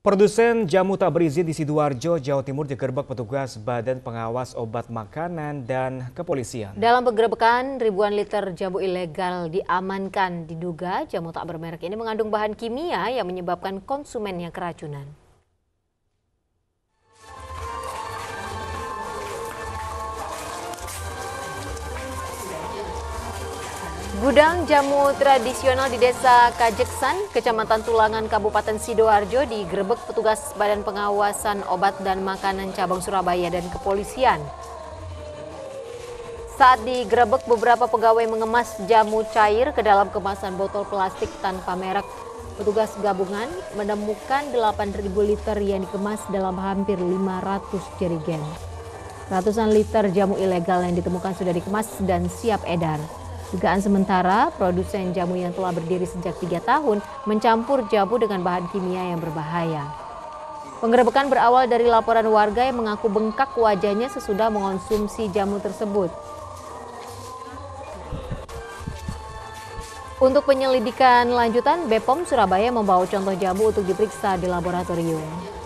Produsen jamu tak berizin di Sidoarjo, Jawa Timur digerebek petugas Badan Pengawas Obat Makanan dan Kepolisian. Dalam penggerebekan, ribuan liter jamu ilegal diamankan. Diduga jamu tak bermerek ini mengandung bahan kimia yang menyebabkan konsumennya keracunan. Gudang jamu tradisional di Desa Kajeksan, Kecamatan Tulangan, Kabupaten Sidoarjo digerebek petugas Badan Pengawasan Obat dan Makanan Cabang Surabaya dan Kepolisian. Saat digerebek, beberapa pegawai mengemas jamu cair ke dalam kemasan botol plastik tanpa merek. Petugas gabungan menemukan 8.000 liter yang dikemas dalam hampir 500 jerigen. Ratusan liter jamu ilegal yang ditemukan sudah dikemas dan siap edar. Dugaan sementara, produsen jamu yang telah berdiri sejak 3 tahun mencampur jamu dengan bahan kimia yang berbahaya. Penggerebekan berawal dari laporan warga yang mengaku bengkak wajahnya sesudah mengonsumsi jamu tersebut. Untuk penyelidikan lanjutan, BPOM Surabaya membawa contoh jamu untuk diperiksa di laboratorium.